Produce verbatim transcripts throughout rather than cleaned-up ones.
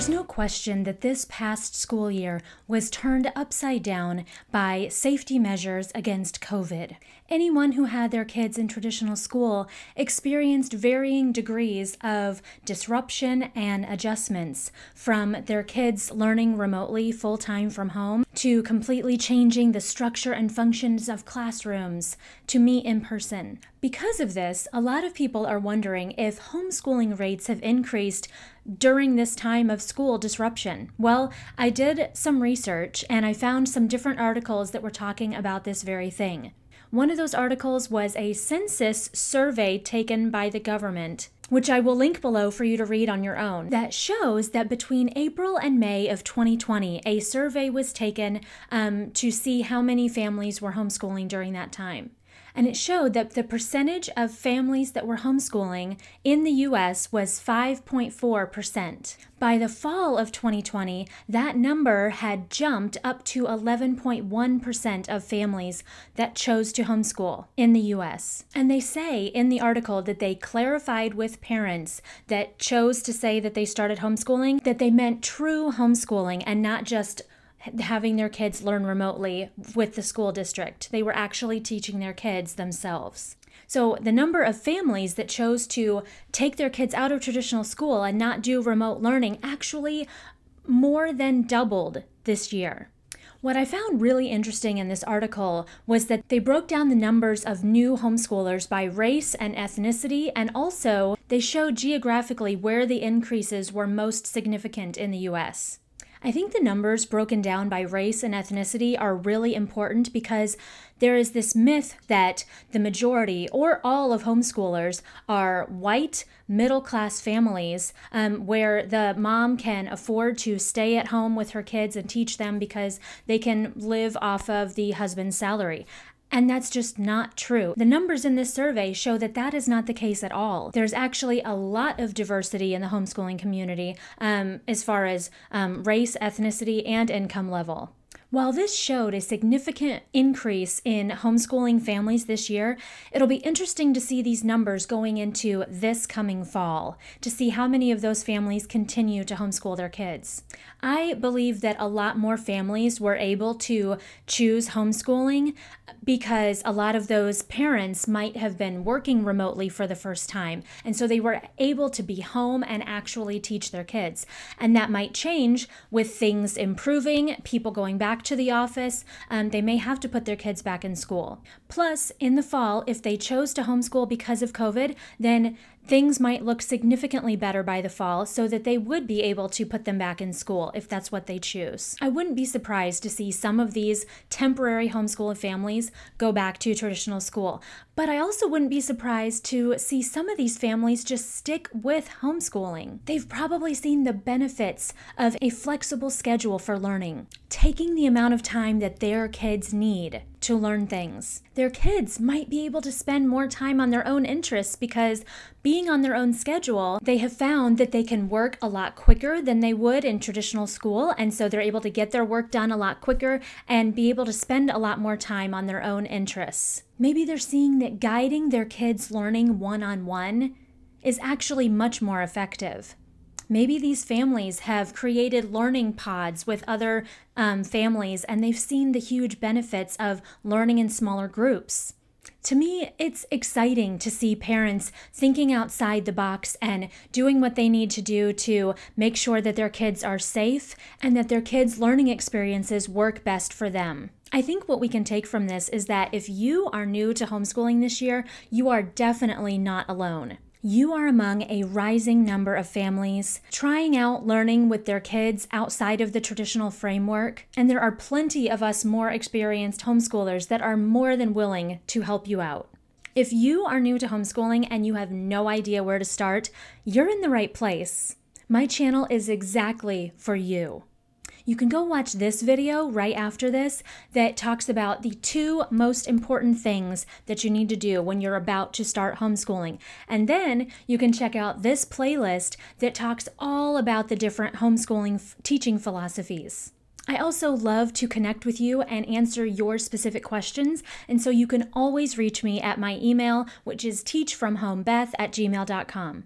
There's no question that this past school year was turned upside down by safety measures against COVID. Anyone who had their kids in traditional school experienced varying degrees of disruption and adjustments, from their kids learning remotely full-time from home, to completely changing the structure and functions of classrooms, to meet in person. Because of this, a lot of people are wondering if homeschooling rates have increased during this time of school disruption. Well, I did some research and I found some different articles that were talking about this very thing. One of those articles was a census survey taken by the government, which I will link below for you to read on your own, that shows that between April and May of twenty twenty, a survey was taken um, to see how many families were homeschooling during that time. And it showed that the percentage of families that were homeschooling in the U S was five point four percent. By the fall of twenty twenty, that number had jumped up to eleven point one percent of families that chose to homeschool in the U S. And they say in the article that they clarified with parents that chose to say that they started homeschooling, that they meant true homeschooling and not just having their kids learn remotely with the school district. They were actually teaching their kids themselves. So the number of families that chose to take their kids out of traditional school and not do remote learning actually more than doubled this year. What I found really interesting in this article was that they broke down the numbers of new homeschoolers by race and ethnicity, and also they showed geographically where the increases were most significant in the U S. I think the numbers broken down by race and ethnicity are really important because there is this myth that the majority or all of homeschoolers are white, middle-class families um, where the mom can afford to stay at home with her kids and teach them because they can live off of the husband's salary. And that's just not true. The numbers in this survey show that that is not the case at all. There's actually a lot of diversity in the homeschooling community um, as far as um, race, ethnicity, and income level. While this showed a significant increase in homeschooling families this year, it'll be interesting to see these numbers going into this coming fall, to see how many of those families continue to homeschool their kids. I believe that a lot more families were able to choose homeschooling because a lot of those parents might have been working remotely for the first time, and so they were able to be home and actually teach their kids. And that might change with things improving, people going back to the office. Um, they may have to put their kids back in school. Plus, in the fall, if they chose to homeschool because of COVID, then things might look significantly better by the fall so that they would be able to put them back in school if that's what they choose. I wouldn't be surprised to see some of these temporary homeschool families go back to traditional school, but I also wouldn't be surprised to see some of these families just stick with homeschooling. They've probably seen the benefits of a flexible schedule for learning, taking the amount of time that their kids need to learn things. Their kids might be able to spend more time on their own interests because being on their own schedule, they have found that they can work a lot quicker than they would in traditional school, and so they're able to get their work done a lot quicker and be able to spend a lot more time on their own interests. Maybe they're seeing that guiding their kids' learning one-on-one is actually much more effective. Maybe these families have created learning pods with other um, families and they've seen the huge benefits of learning in smaller groups. To me, it's exciting to see parents thinking outside the box and doing what they need to do to make sure that their kids are safe and that their kids' learning experiences work best for them. I think what we can take from this is that if you are new to homeschooling this year, you are definitely not alone. You are among a rising number of families trying out learning with their kids outside of the traditional framework, and there are plenty of us more experienced homeschoolers that are more than willing to help you out. If you are new to homeschooling and you have no idea where to start, you're in the right place. My channel is exactly for you. You can go watch this video right after this that talks about the two most important things that you need to do when you're about to start homeschooling. And then you can check out this playlist that talks all about the different homeschooling f- teaching philosophies. I also love to connect with you and answer your specific questions, and so you can always reach me at my email, which is teachfromhomebeth at gmail dot com.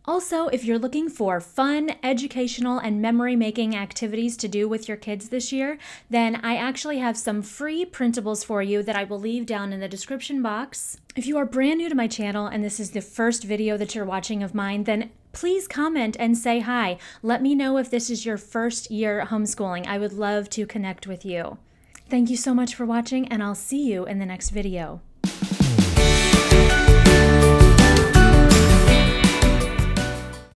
Also, if you're looking for fun, educational, and memory-making activities to do with your kids this year, then I actually have some free printables for you that I will leave down in the description box. If you are brand new to my channel and this is the first video that you're watching of mine, then please comment and say hi. Let me know if this is your first year homeschooling. I would love to connect with you. Thank you so much for watching, and I'll see you in the next video.